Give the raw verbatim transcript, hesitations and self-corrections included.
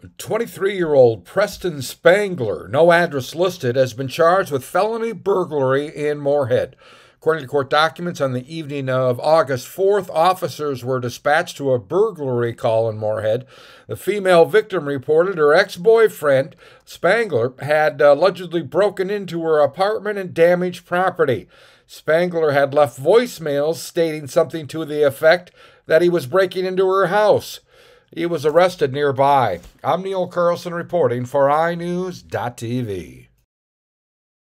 twenty-three-year-old Preston Spangler, no address listed, has been charged with felony burglary in Moorhead. According to court documents, on the evening of August fourth, officers were dispatched to a burglary call in Moorhead. The female victim reported her ex-boyfriend, Spangler, had allegedly broken into her apartment and damaged property. Spangler had left voicemails stating something to the effect that he was breaking into her house. He was arrested nearby. I'm Neil Carlson reporting for i news dot t v.